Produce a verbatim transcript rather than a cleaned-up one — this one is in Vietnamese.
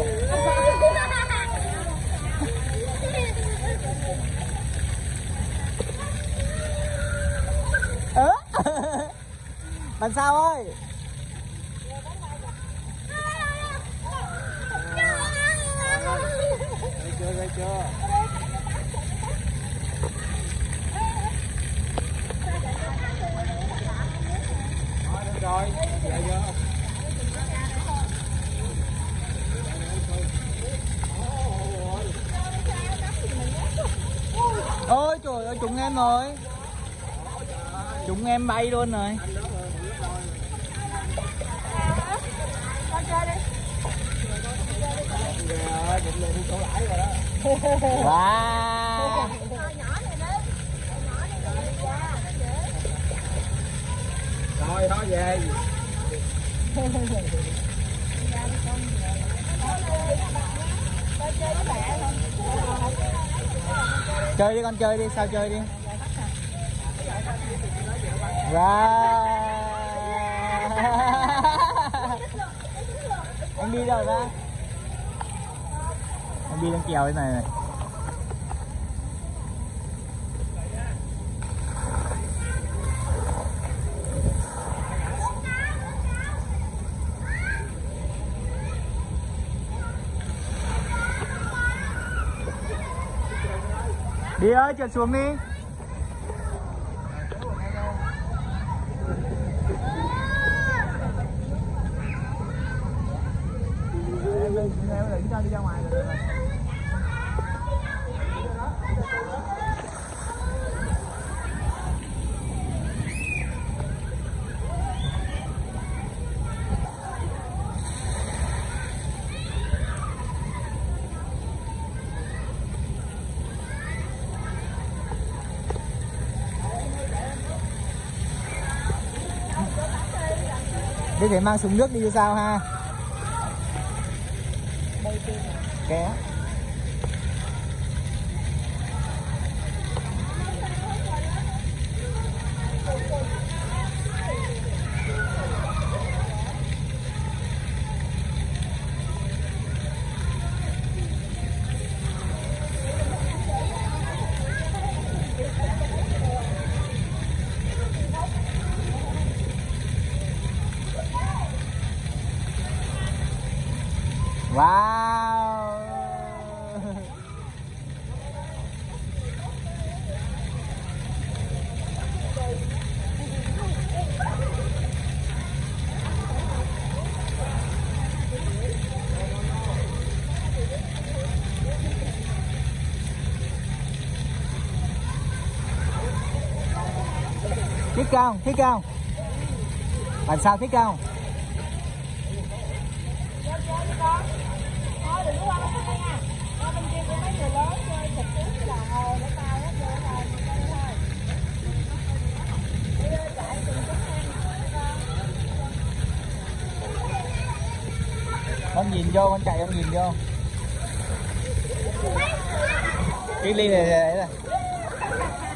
Bạn sao ơi? Ghê chưa, ghê chưa? Rồi, về vô. Ôi trời ơi, trúng em rồi. Trúng em bay luôn rồi. Wow. Rồi thôi về. Chơi đi con, chơi đi, sao chơi đi. Wow. Anh đi đâu ra? Anh đi lên kèo thế này này. Đi ơi, trượt xuống đi. Em đừng cho đi ra ngoài rồi. Thế phải mang súng nước đi sao ha? Ké. Wow. Thích không? Thích không? Bạn sao thích không? Con nhìn vô, con chạy con nhìn vô. Cái ly này này.